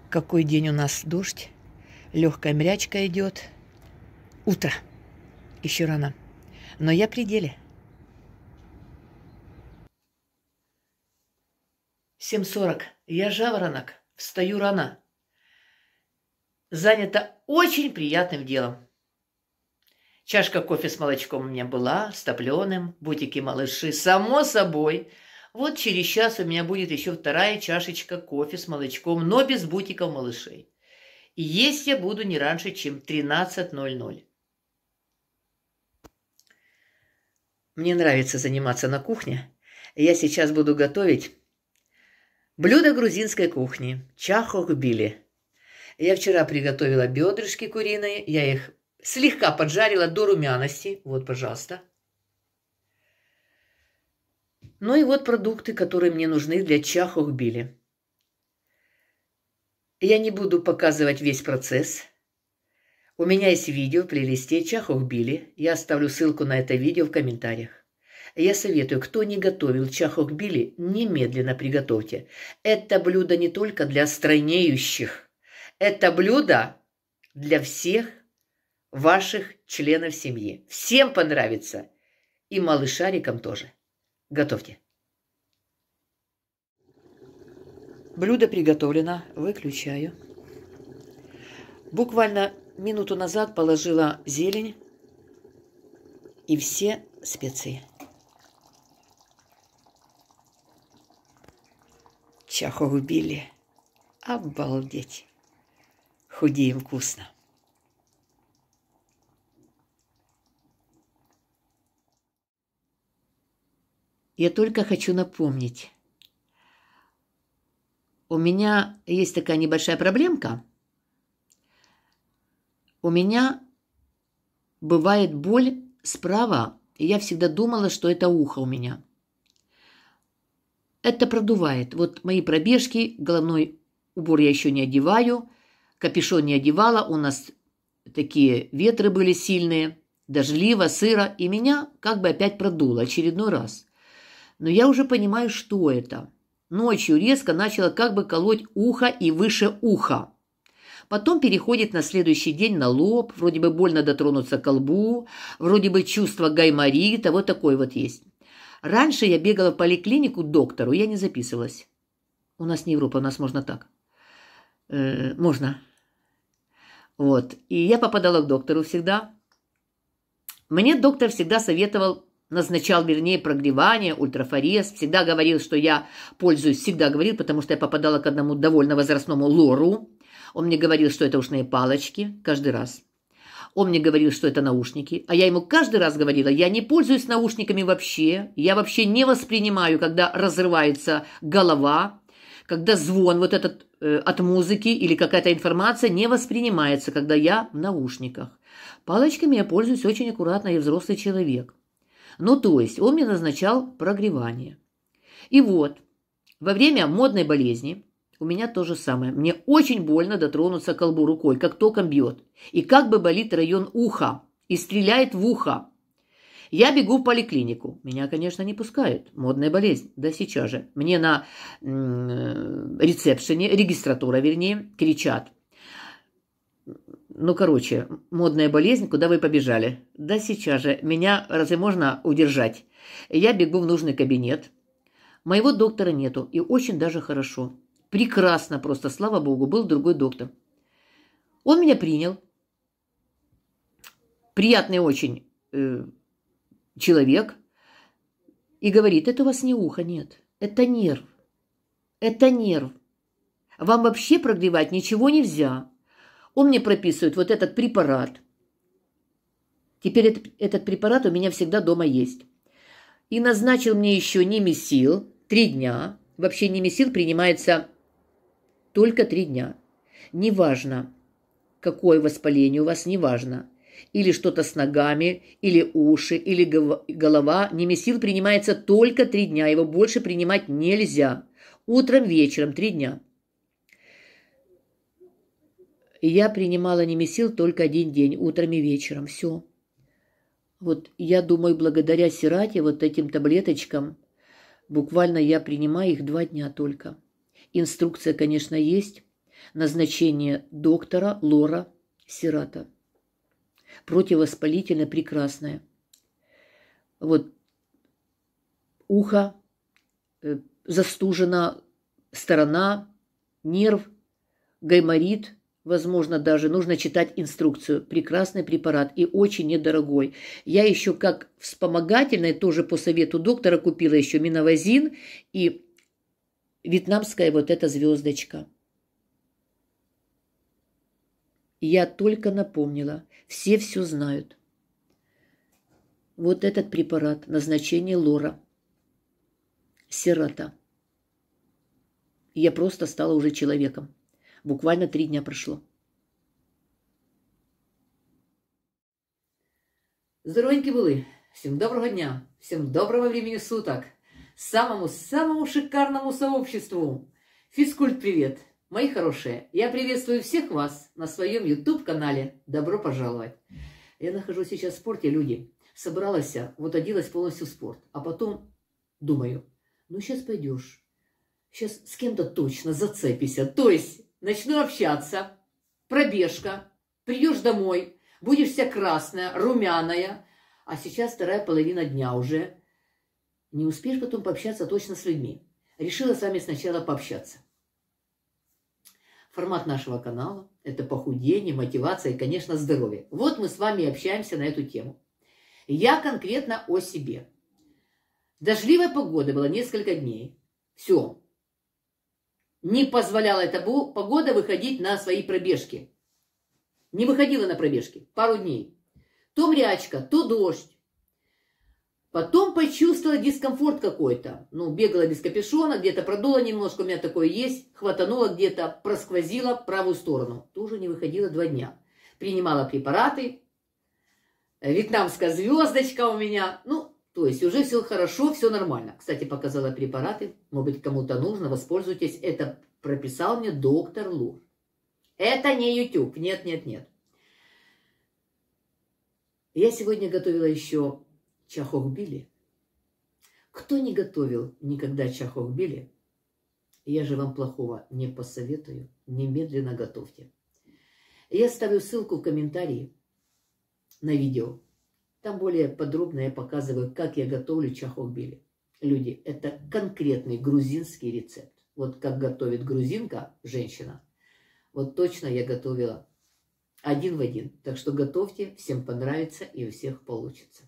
Какой день у нас дождь, легкая мрячка идет. Утро, еще рано, но я при деле. 7:40. Я жаворонок, встаю рано. Занята очень приятным делом. Чашка кофе с молочком у меня была, с топленым, бутики-малыши, само собой. Вот через час у меня будет еще вторая чашечка кофе с молочком, но без бутиков малышей. И есть я буду не раньше, чем 13:00. Мне нравится заниматься на кухне. Я сейчас буду готовить блюдо грузинской кухни – чахохбили. Я вчера приготовила бедрышки куриные, я их слегка поджарила до румяности. Вот, пожалуйста. Ну и вот продукты, которые мне нужны для чахохбили. Я не буду показывать весь процесс. У меня есть видео в плейлисте чахохбили. Я оставлю ссылку на это видео в комментариях. Я советую, кто не готовил чахохбили, немедленно приготовьте. Это блюдо не только для стройнеющих. Это блюдо для всех ваших членов семьи. Всем понравится. И малышарикам тоже. Готовьте. Блюдо приготовлено. Выключаю. Буквально минуту назад положила зелень и все специи. Чахохбили. Обалдеть. Худеем вкусно. Я только хочу напомнить. У меня есть такая небольшая проблемка. У меня бывает боль справа, и я всегда думала, что это ухо у меня. Это продувает. Вот мои пробежки, головной убор я еще не одеваю, капюшон не одевала, у нас такие ветры были сильные, дождливо, сыро, и меня как бы опять продуло очередной раз. Но я уже понимаю, что это. Ночью резко начала как бы колоть ухо и выше уха. Потом переходит на следующий день на лоб, вроде бы больно дотронуться к колбу, вроде бы чувство гайморита, вот такой вот есть. Раньше я бегала в поликлинику к доктору, я не записывалась. У нас не Европа, у нас можно так. Можно. Вот. И я попадала к доктору всегда. Мне доктор всегда советовал, назначал, вернее, прогревание, ультрафорез. Всегда говорил, что я пользуюсь, всегда говорил, потому что я попадала к одному довольно возрастному лору. Он мне говорил, что это ушные палочки каждый раз. Он мне говорил, что это наушники. А я ему каждый раз говорила, я не пользуюсь наушниками вообще. Я вообще не воспринимаю, когда разрывается голова, когда звон вот этот от музыки или какая-то информация не воспринимается, когда я в наушниках. Палочками я пользуюсь очень аккуратно, я взрослый человек. Ну, то есть он мне назначал прогревание. И вот, во время модной болезни у меня то же самое. Мне очень больно дотронуться к колбу рукой, как током бьет. И как бы болит район уха, и стреляет в ухо. Я бегу в поликлинику. Меня, конечно, не пускают. Модная болезнь. Да сейчас же. Мне на ресепшене, регистратура, вернее, кричат. Ну, короче, модная болезнь, куда вы побежали? Да сейчас же. Меня разве можно удержать? Я бегу в нужный кабинет. Моего доктора нету. И очень даже хорошо. Прекрасно просто, слава богу, был другой доктор. Он меня принял. Приятный очень человек. И говорит, это у вас не ухо, нет. Это нерв. Это нерв. Вам вообще прогревать ничего нельзя. Он мне прописывает вот этот препарат. Теперь этот препарат у меня всегда дома есть. И назначил мне еще Немесил 3 дня. Вообще Немесил принимается только 3 дня. Неважно, какое воспаление у вас, неважно. Или что-то с ногами, или уши, или голова. Немесил принимается только 3 дня. Его больше принимать нельзя. Утром, вечером 3 дня. И я принимала Немесил только 1 день, утром и вечером. Все. Вот я думаю, благодаря Сирате, вот этим таблеточкам, буквально я принимаю их 2 дня только. Инструкция, конечно, есть. Назначение доктора Лора Сирата. Противовоспалительное, прекрасное. Вот ухо, застужена сторона, нерв, гайморит, возможно, даже нужно читать инструкцию. Прекрасный препарат и очень недорогой. Я еще как вспомогательное тоже по совету доктора купила еще миновазин и вьетнамская вот эта звездочка. Я только напомнила. Все знают. Вот этот препарат, назначение Лора Сирата. Я просто стала уже человеком. Буквально 3 дня прошло. Здоровенькі були. Всем доброго дня. Всем доброго времени суток. Самому шикарному сообществу. Физкульт привет. Мои хорошие, я приветствую всех вас на своем YouTube-канале. Добро пожаловать. Я нахожусь сейчас в спорте, люди. Собралась, вот оделась полностью в спорт. А потом думаю, ну сейчас пойдешь. Сейчас с кем-то точно зацепишься. То есть начну общаться, пробежка, придешь домой, будешь вся красная, румяная. А сейчас 2-я половина дня уже. Не успеешь потом пообщаться точно с людьми. Решила с вами сначала пообщаться. Формат нашего канала – это похудение, мотивация и, конечно, здоровье. Вот мы с вами общаемся на эту тему. Я конкретно о себе. Дождливая погода была несколько дней. Все. Не позволяла эта погода выходить на свои пробежки. Не выходила на пробежки пару дней. То мрячка, то дождь. Потом почувствовала дискомфорт какой-то. Ну, бегала без капюшона, где-то продула немножко, у меня такое есть. Хватанула где-то, просквозила правую сторону. Тоже не выходила 2 дня. Принимала препараты. Вьетнамская звездочка у меня. Ну, то есть уже все хорошо, все нормально. Кстати, показала препараты. Может быть, кому-то нужно, воспользуйтесь. Это прописал мне доктор Лор. Это не YouTube. Нет. Я сегодня готовила еще чахохбили. Кто не готовил никогда чахохбили, я же вам плохого не посоветую. Немедленно готовьте. Я ставлю ссылку в комментарии на видео. Там более подробно я показываю, как я готовлю чахохбили. Люди, это конкретный грузинский рецепт. Вот как готовит грузинка, женщина, вот точно я готовила 1 в 1. Так что готовьте, всем понравится и у всех получится.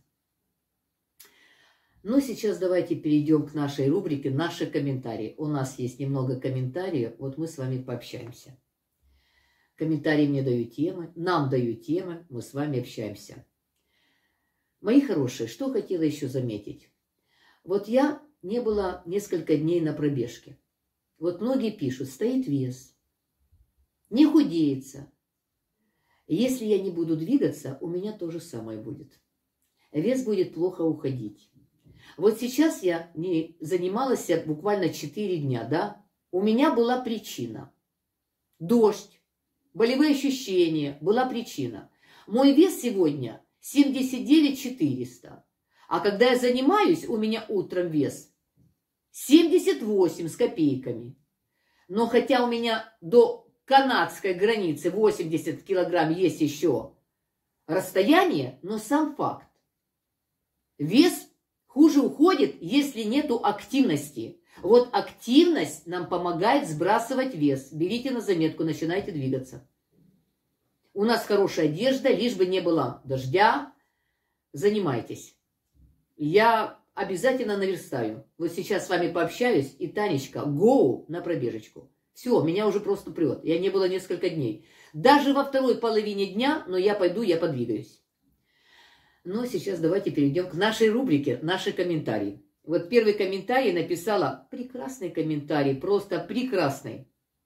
Ну, сейчас давайте перейдем к нашей рубрике «Наши комментарии». У нас есть немного комментариев, вот мы с вами пообщаемся. Комментарии мне дают темы, нам дают темы, мы с вами общаемся. Мои хорошие, что хотела еще заметить. Вот я не была несколько дней на пробежке. Вот многие пишут, стоит вес, не худеется. Если я не буду двигаться, у меня то же самое будет. Вес будет плохо уходить. Вот сейчас я не занималась буквально 4 дня, да? У меня была причина. Дождь, болевые ощущения, была причина. Мой вес сегодня 79 400. А когда я занимаюсь, у меня утром вес 78 с копейками. Но хотя у меня до канадской границы 80 килограмм есть еще расстояние, но сам факт. Вес хуже уходит, если нету активности. Вот активность нам помогает сбрасывать вес. Берите на заметку, начинайте двигаться. У нас хорошая одежда, лишь бы не было дождя. Занимайтесь. Я обязательно наверстаю. Вот сейчас с вами пообщаюсь, и Танечка, гоу на пробежечку. Все, меня уже просто прет. Я не была несколько дней. Даже во 2-й половине дня, но я пойду, я подвигаюсь. Но сейчас давайте перейдем к нашей рубрике «Наши комментарии». Вот первый комментарий написала, прекрасный комментарий, просто прекрасный.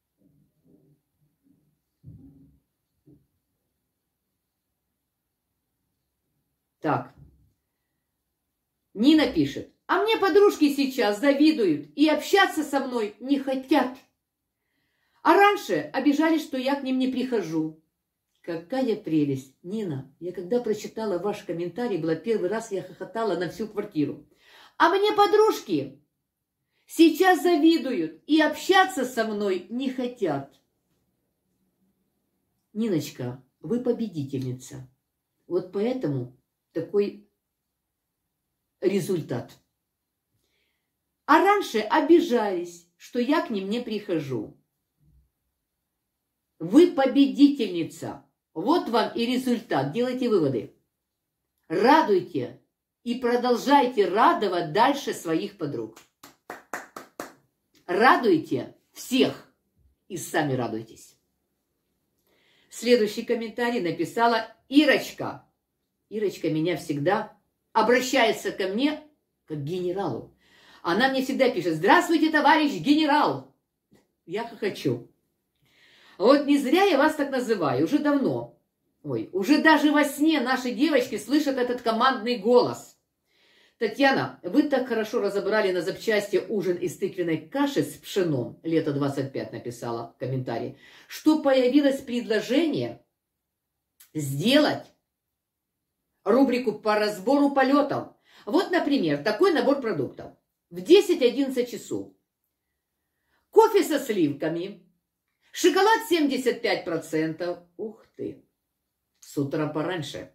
Так. Нина пишет, а мне подружки сейчас завидуют и общаться со мной не хотят. А раньше обижались, что я к ним не прихожу. Какая прелесть. Нина, я когда прочитала ваш комментарий, была первый раз, я хохотала на всю квартиру. А мне подружки сейчас завидуют и общаться со мной не хотят. Ниночка, вы победительница. Вот поэтому такой результат. А раньше обижались, что я к ним не прихожу. Вы победительница. Вот вам и результат. Делайте выводы. Радуйте и продолжайте радовать дальше своих подруг. Радуйте всех и сами радуйтесь. Следующий комментарий написала Ирочка. Ирочка меня всегда обращается ко мне как к генералу. Она мне всегда пишет: «Здравствуйте, товарищ генерал!» Я хохочу. Вот не зря я вас так называю, уже давно. Ой, уже даже во сне наши девочки слышат этот командный голос. Татьяна, вы так хорошо разобрали на запчасти ужин из тыквенной каши с пшеном, лето 25 написала в комментарии, что появилось предложение сделать рубрику по разбору полетов. Вот, например, такой набор продуктов. В 10-11 часов. Кофе со сливками, шоколад 75%. Ух ты, с утра пораньше.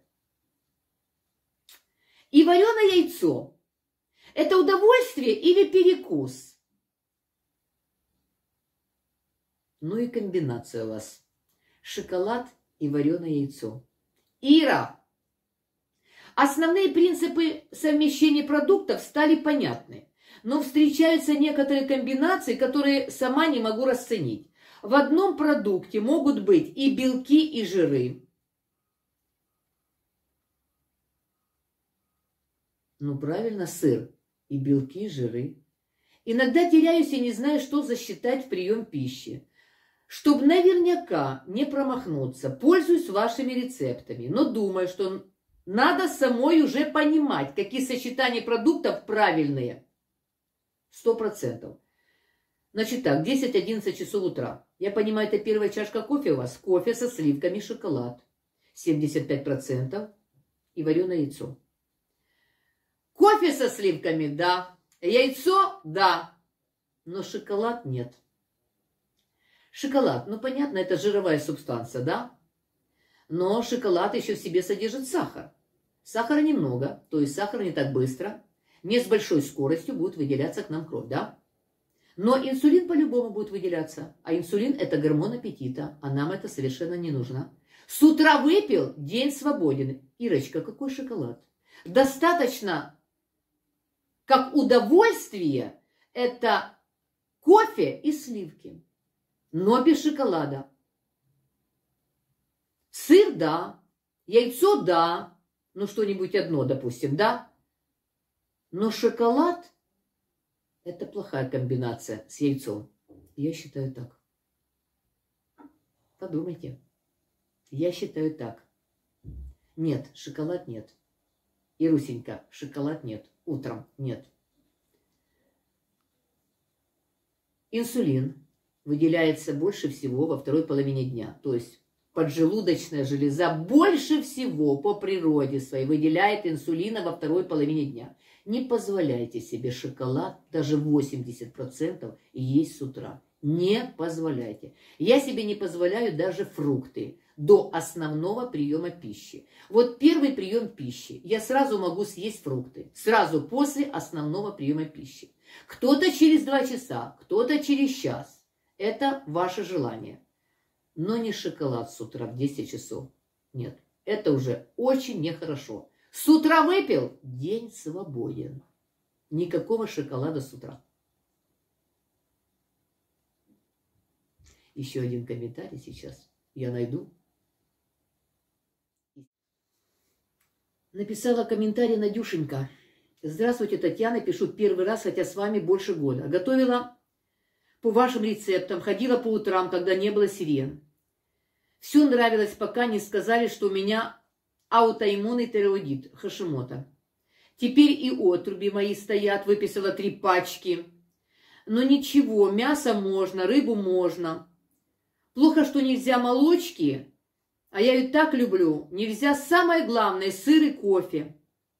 И вареное яйцо. Это удовольствие или перекус? Ну и комбинация у вас. Шоколад и вареное яйцо. Ира, основные принципы совмещения продуктов стали понятны. Но встречаются некоторые комбинации, которые сама не могу расценить. В одном продукте могут быть и белки, и жиры. Ну, правильно, сыр. И белки, и жиры. Иногда теряюсь и не знаю, что засчитать в прием пищи. Чтобы наверняка не промахнуться, пользуюсь вашими рецептами. Но думаю, что надо самой уже понимать, какие сочетания продуктов правильные. 100%. Значит так, 10-11 часов утра. Я понимаю, это первая чашка кофе у вас. Кофе со сливками, шоколад. 75%. И вареное яйцо. Кофе со сливками, да. Яйцо, да. Но шоколад нет. Шоколад, ну понятно, это жировая субстанция, да? Но шоколад еще в себе содержит сахар. Сахара немного, то есть сахар не так быстро, не с большой скоростью будет выделяться к нам кровь, да? Но инсулин по-любому будет выделяться. А инсулин – это гормон аппетита, а нам это совершенно не нужно. С утра выпил, день свободен. Ирочка, какой шоколад? Достаточно, как удовольствие, это кофе и сливки. Но без шоколада. Сыр – да. Яйцо – да. Ну, что-нибудь одно, допустим, да? Но шоколад – это плохая комбинация с яйцом. Я считаю так. Подумайте. Я считаю так. Нет, шоколад нет. Ирусенька, шоколад нет. Утром нет. Инсулин выделяется больше всего во второй половине дня. То есть поджелудочная железа больше всего по природе своей выделяет инсулина во второй половине дня. Не позволяйте себе шоколад, даже 80% есть с утра. Не позволяйте. Я себе не позволяю даже фрукты до основного приема пищи. Вот первый прием пищи. Я сразу могу съесть фрукты. Сразу после основного приема пищи. Кто-то через 2 часа, кто-то через час. Это ваше желание. Но не шоколад с утра в 10 часов. Нет, это уже очень нехорошо. С утра выпил, день свободен. Никакого шоколада с утра. Еще один комментарий сейчас я найду. Написала комментарий Надюшенька. Здравствуйте, Татьяна, пишу первый раз, хотя с вами больше года. Готовила по вашим рецептам, ходила по утрам, когда не было сирен. Все нравилось, пока не сказали, что у меня аутоиммунный тиреоидит, Хашимото. Теперь и отруби мои стоят, выписала 3 пачки. Но ничего, мясо можно, рыбу можно. Плохо, что нельзя молочки, а я и так люблю. Нельзя самое главное, сыр и кофе.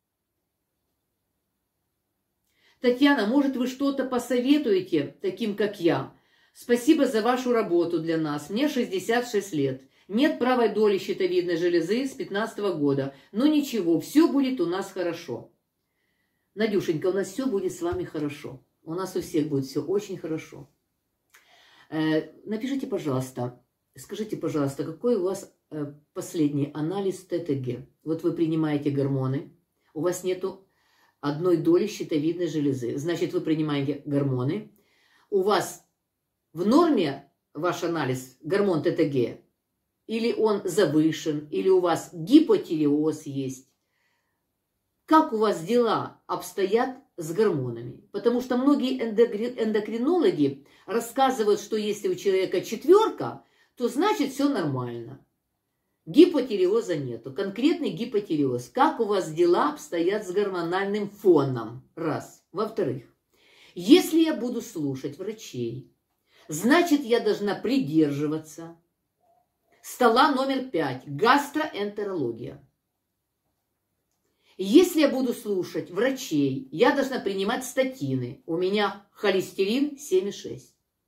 Татьяна, может, вы что-то посоветуете таким, как я? Спасибо за вашу работу для нас. Мне 66 лет. Нет правой доли щитовидной железы с 15 года. Но ничего, все будет у нас хорошо. Надюшенька, у нас все будет с вами хорошо. У нас у всех будет все очень хорошо. Напишите, пожалуйста, скажите, пожалуйста, какой у вас последний анализ ТТГ? Вот вы принимаете гормоны, у вас нету одной доли щитовидной железы. Значит, вы принимаете гормоны. У вас в норме ваш анализ, гормон ТТГ? Или он завышен? Или у вас гипотиреоз есть? Как у вас дела обстоят с гормонами? Потому что многие эндокринологи рассказывают, что если у человека 4, то значит все нормально. Гипотиреоза нету. Конкретный гипотиреоз. Как у вас дела обстоят с гормональным фоном? Раз. Во-вторых, если я буду слушать врачей, значит, я должна придерживаться стола номер 5. Гастроэнтерология. Если я буду слушать врачей, я должна принимать статины. У меня холестерин 7,6.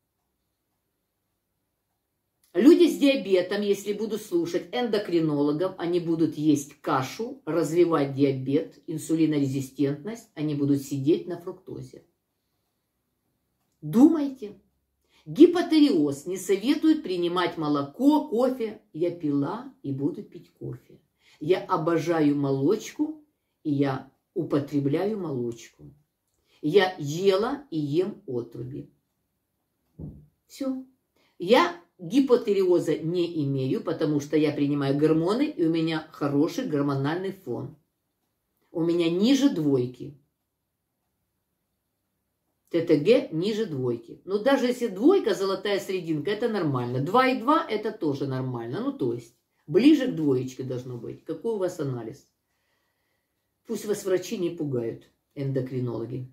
Люди с диабетом, если буду слушать эндокринологов, они будут есть кашу, развивать диабет, инсулинорезистентность, они будут сидеть на фруктозе. Думайте. Гипотиреоз не советует принимать молоко, кофе. Я пила и буду пить кофе. Я обожаю молочку. И я употребляю молочку. Я ела и ем отруби. Все. Я гипотиреоза не имею, потому что я принимаю гормоны, и у меня хороший гормональный фон. У меня ниже 2. ТТГ ниже 2. Но даже если 2, золотая серединка, это нормально. 2,2 это тоже нормально. Ну, то есть, ближе к 2 должно быть. Какой у вас анализ? Пусть вас врачи не пугают, эндокринологи.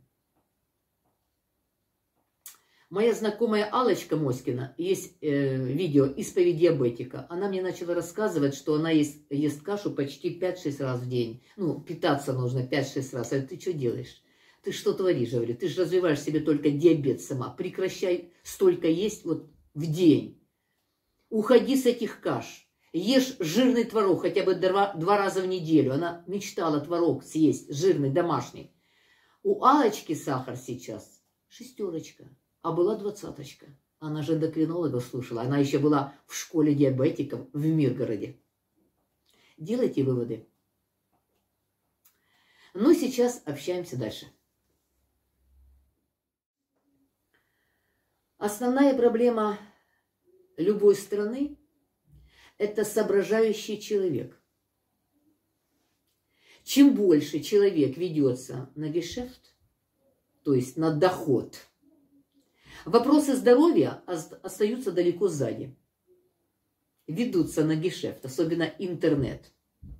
Моя знакомая Аллочка Моськина, есть видео «Исповедь диабетика». Она мне начала рассказывать, что она ест кашу почти 5-6 раз в день. Ну, питаться нужно 5-6 раз. Я говорю, ты что делаешь? Ты что творишь? Говорю, ты же развиваешь себе только диабет сама. Прекращай столько есть вот в день. Уходи с этих каш. Ешь жирный творог хотя бы 2 раза в неделю. Она мечтала творог съесть, жирный, домашний. У Аллочки сахар сейчас 6, а была 20. Она же эндокринолога слушала. Она еще была в школе диабетиков в Миргороде. Делайте выводы. Ну, сейчас общаемся дальше. Основная проблема любой страны – это соображающий человек. Чем больше человек ведется на гешефт, то есть на доход, вопросы здоровья остаются далеко сзади. Ведутся на гешефт, особенно интернет.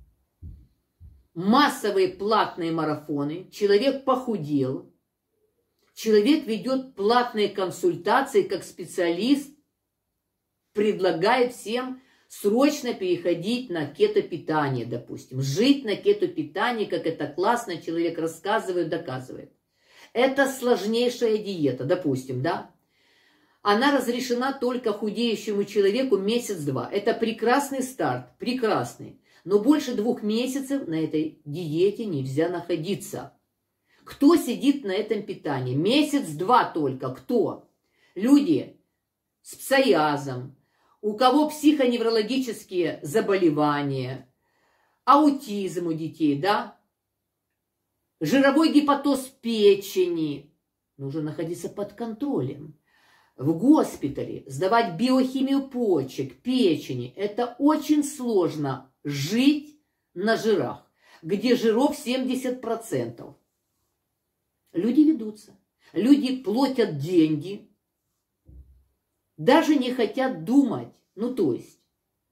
Массовые платные марафоны, человек похудел, человек ведет платные консультации как специалист, предлагает всем срочно переходить на кетопитание, допустим. Жить на кетопитании, как это классно, человек рассказывает, доказывает. Это сложнейшая диета, допустим, да? Она разрешена только худеющему человеку месяц-два. Это прекрасный старт, прекрасный. Но больше 2 месяцев на этой диете нельзя находиться. Кто сидит на этом питании? Месяц-два только. Кто? Люди с псориазом, у кого психоневрологические заболевания, аутизм у детей, да? Жировой гепатоз печени. Нужно находиться под контролем. В госпитале сдавать биохимию почек, печени. Это очень сложно жить на жирах, где жиров 70%. Люди ведутся. Люди платят деньги. Даже не хотят думать. Ну, то есть,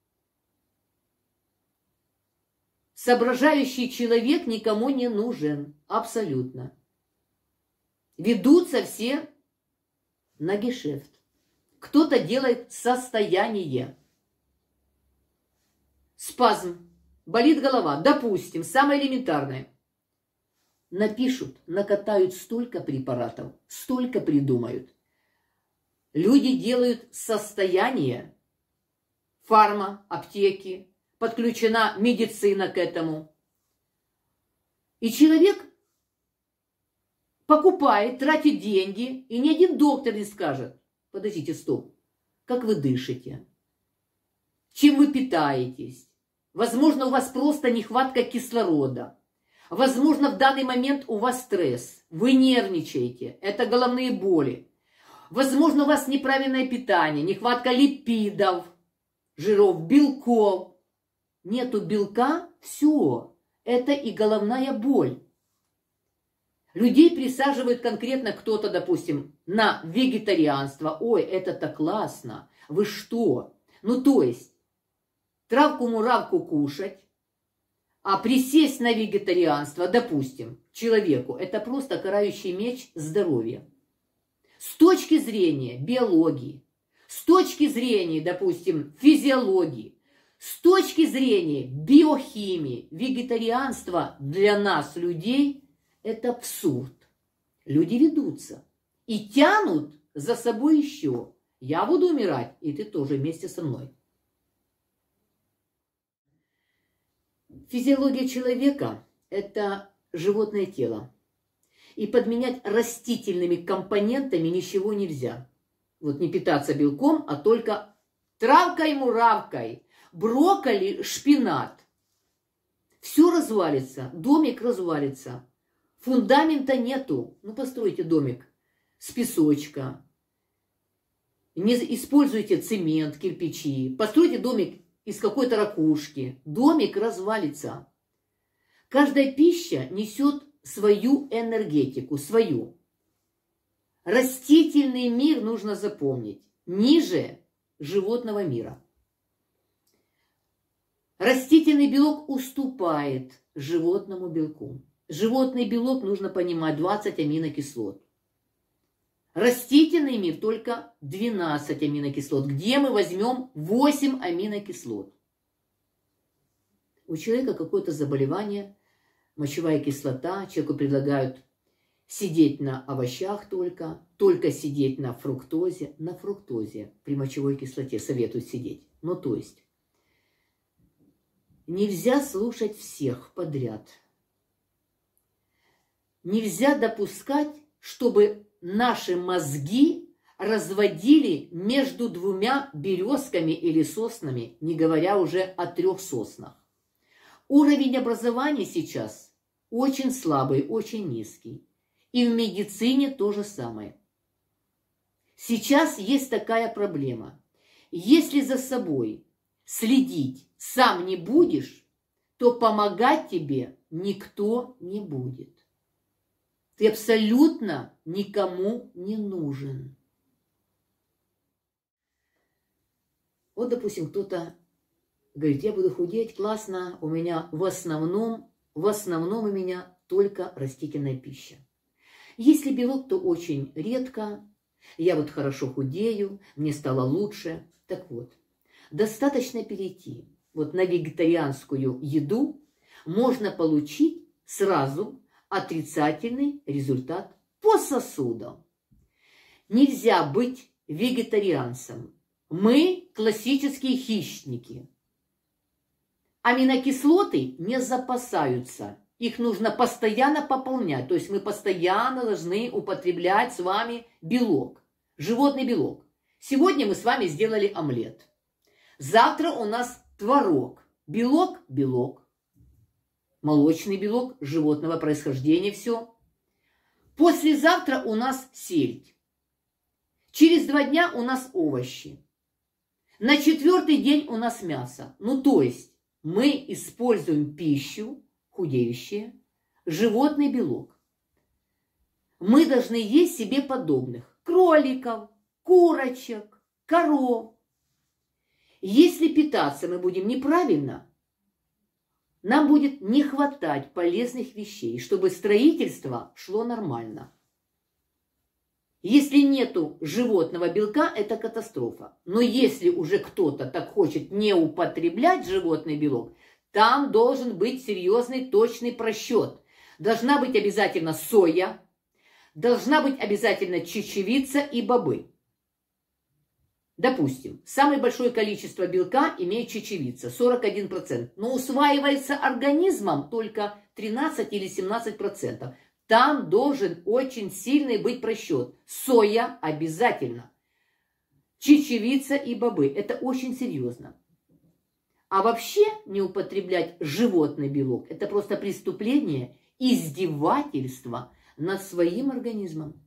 соображающий человек никому не нужен. Абсолютно. Ведутся все на гешефт. Кто-то делает состояние. Спазм. Болит голова. Допустим, самое элементарное. Напишут, накатают столько препаратов, столько придумают. Люди делают состояние аптеки, подключена медицина к этому. И человек покупает, тратит деньги, и ни один доктор не скажет: подождите, стоп, как вы дышите, чем вы питаетесь, возможно, у вас просто нехватка кислорода, возможно, в данный момент у вас стресс, вы нервничаете, это головные боли, возможно, у вас неправильное питание, нехватка липидов, жиров, белков. Нету белка, все, это и головная боль. Людей присаживают конкретно кто-то, допустим, на вегетарианство. Ой, это так классно. Вы что? Ну, то есть, травку-муравку кушать, а присесть на вегетарианство, допустим, человеку, это просто карающий меч здоровья. С точки зрения биологии, с точки зрения, допустим, физиологии, с точки зрения биохимии, вегетарианство для нас, людей, это абсурд. Люди ведутся и тянут за собой еще. Я буду умирать, и ты тоже вместе со мной. Физиология человека – это животное тело. И подменять растительными компонентами ничего нельзя. Вот не питаться белком, а только травкой-муравкой, брокколи, шпинат. Все развалится, домик развалится. Фундамента нету. Ну, постройте домик с песочка. Не используйте цемент, кирпичи. Постройте домик из какой-то ракушки. Домик развалится. Каждая пища несет свою энергетику, свою. Растительный мир нужно запомнить. Ниже животного мира. Растительный белок уступает животному белку. Животный белок, нужно понимать, 20 аминокислот. Растительный мир только 12 аминокислот. Где мы возьмем 8 аминокислот? У человека какое-то заболевание, мочевая кислота, человеку предлагают сидеть на овощах только сидеть на фруктозе. На фруктозе при мочевой кислоте советуют сидеть. Ну, то есть, нельзя слушать всех подряд. Нельзя допускать, чтобы наши мозги разводили между двумя березками или соснами, не говоря уже о 3 соснах. Уровень образования сейчас очень слабый, очень низкий. И в медицине то же самое. Сейчас есть такая проблема. Если за собой следить сам не будешь, то помогать тебе никто не будет. Ты абсолютно никому не нужен. Вот, допустим, кто-то говорит: я буду худеть, классно, у меня в основном у меня только растительная пища. Если белок, то очень редко. Я вот хорошо худею, мне стало лучше. Так вот, достаточно перейти вот на вегетарианскую еду, можно получить сразу отрицательный результат по сосудам. Нельзя быть вегетарианцем. Мы классические хищники. Аминокислоты не запасаются. Их нужно постоянно пополнять. То есть мы постоянно должны употреблять с вами белок. Животный белок. Сегодня мы с вами сделали омлет. Завтра у нас творог. Белок – белок. Молочный белок животного происхождения, все. Послезавтра у нас сельдь. Через 2 дня у нас овощи. На 4-й день у нас мясо. Ну, то есть мы используем пищу, худеющие, животный белок. Мы должны есть себе подобных. Кроликов, курочек, коров. Если питаться мы будем неправильно, нам будет не хватать полезных вещей, чтобы строительство шло нормально. Если нету животного белка, это катастрофа. Но если уже кто-то так хочет не употреблять животный белок, там должен быть серьезный точный просчет. Должна быть обязательно соя, должна быть обязательно чечевица и бобы. Допустим, самое большое количество белка имеет чечевица, 41%, но усваивается организмом только 13 или 17%. Там должен очень сильный быть просчет. Соя обязательно. Чечевица и бобы. Это очень серьезно. А вообще не употреблять животный белок – это просто преступление, издевательство над своим организмом.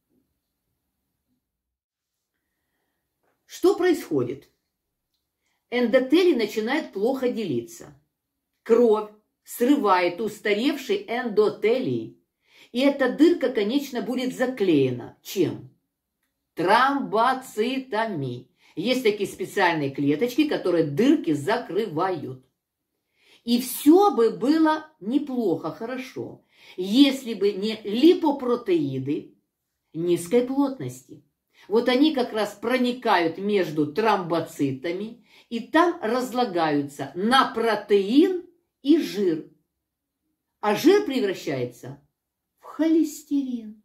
Что происходит? Эндотелий начинает плохо делиться. Кровь срывает устаревший эндотелий, и эта дырка, конечно, будет заклеена. Чем? Тромбоцитами. Есть такие специальные клеточки, которые дырки закрывают. И все бы было неплохо, хорошо, если бы не липопротеиды низкой плотности. Вот они как раз проникают между тромбоцитами и там разлагаются на протеин и жир. А жир превращается в холестерин.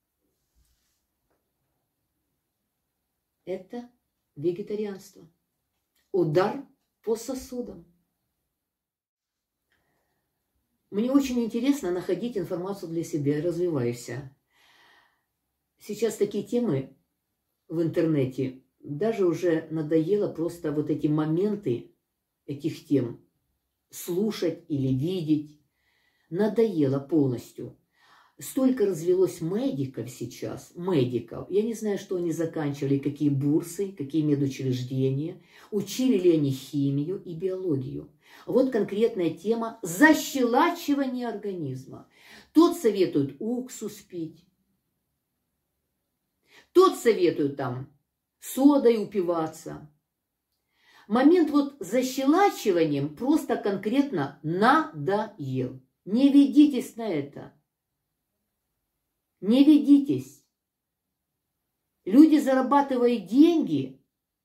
Это вегетарианство. Удар по сосудам. Мне очень интересно находить информацию для себя, я развиваюсь. Сейчас такие темы в интернете, даже уже надоело просто вот эти моменты этих тем слушать или видеть. Надоело полностью. Столько развелось медиков сейчас, медиков. Я не знаю, что они заканчивали, какие бурсы, какие медучреждения. Учили ли они химию и биологию. Вот конкретная тема защелачивания организма. Тот советует уксус пить. Тот советует там содой упиваться. Момент вот с защелачиванием просто конкретно надоел. Не ведитесь на это. Не ведитесь. Люди зарабатывают деньги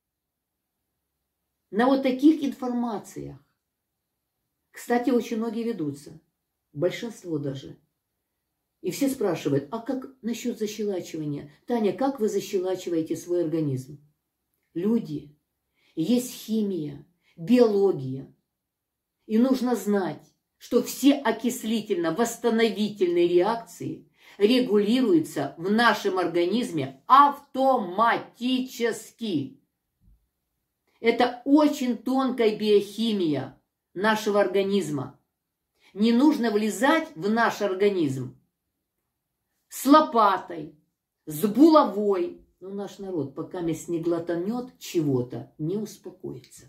на вот таких информациях. Кстати, очень многие ведутся. Большинство даже. И все спрашивают, а как насчет защелачивания? Таня, как вы защелачиваете свой организм? Люди, есть химия, биология. И нужно знать, что все окислительно-восстановительные реакции регулируются в нашем организме автоматически. Это очень тонкая биохимия нашего организма. Не нужно влезать в наш организм с лопатой, с булавой. Но наш народ, пока не глотанет чего-то, не успокоится.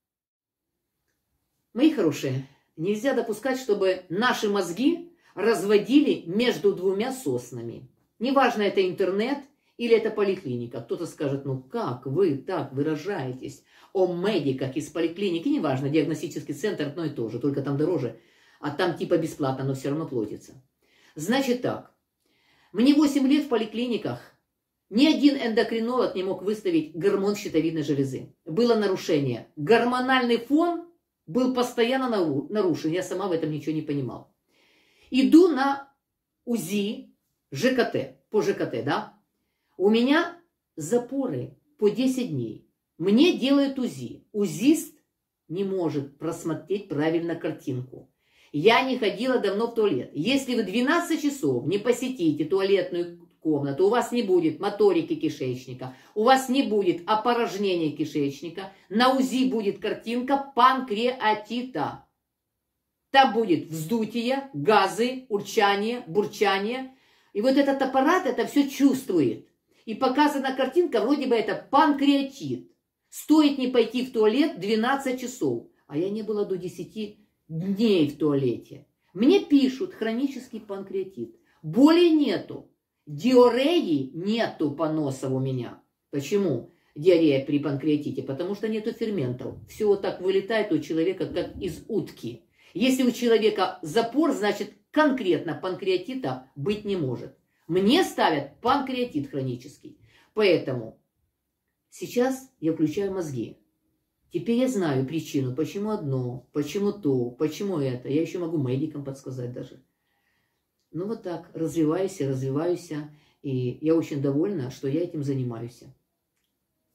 Мои хорошие, нельзя допускать, чтобы наши мозги разводили между двумя соснами. Неважно, это интернет или это поликлиника. Кто-то скажет, ну как вы так выражаетесь о медиках из поликлиники? Неважно, диагностический центр одно и то же, только там дороже, а там типа бесплатно, но все равно платится. Значит так. Мне 8 лет в поликлиниках ни один эндокринолог не мог выставить гормон щитовидной железы. Было нарушение. Гормональный фон был постоянно нарушен. Я сама в этом ничего не понимала. Иду на УЗИ ЖКТ, по ЖКТ, да? У меня запоры по 10 дней. Мне делают УЗИ. УЗИст не может просмотреть правильно картинку. Я не ходила давно в туалет. Если вы 12 часов не посетите туалетную комнату, у вас не будет моторики кишечника, у вас не будет опорожнения кишечника, на УЗИ будет картинка панкреатита. Там будет вздутие, газы, урчание, бурчание. И вот этот аппарат это все чувствует. И показана картинка, вроде бы это панкреатит. Стоит не пойти в туалет 12 часов. А я не была до 10 дней в туалете. Мне пишут хронический панкреатит. Боли нету. Диуреи нету поносов у меня. Почему диарея при панкреатите? Потому что нету ферментов. Все вот так вылетает у человека, как из утки. Если у человека запор, значит конкретно панкреатита быть не может. Мне ставят панкреатит хронический. Поэтому сейчас я включаю мозги. Теперь я знаю причину, почему одно, почему то, почему это. Я еще могу медикам подсказать даже. Ну вот так, развиваюсь. И я очень довольна, что я этим занимаюсь.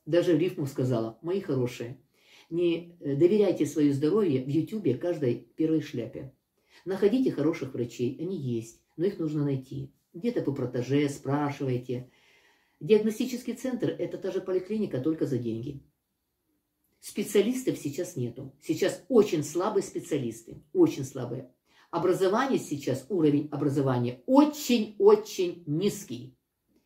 даже рифму сказала. Мои хорошие, не доверяйте свое здоровье в Ютубе каждой первой шляпе. Находите хороших врачей, они есть, но их нужно найти. Где-то по протеже, спрашивайте. Диагностический центр – это та же поликлиника, только за деньги. Специалистов сейчас нету. Сейчас очень слабые специалисты, очень слабые. Образование сейчас, уровень образования очень-очень низкий.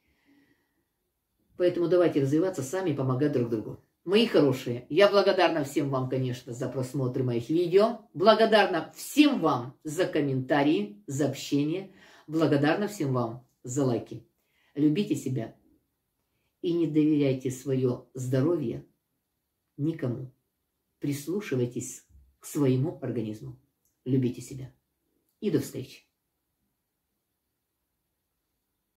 Поэтому давайте развиваться сами и помогать друг другу. Мои хорошие, я благодарна всем вам, конечно, за просмотр моих видео. Благодарна всем вам за комментарии, за общение. Благодарна всем вам за лайки. Любите себя и не доверяйте свое здоровье никому. Прислушивайтесь к своему организму. Любите себя. И до встречи.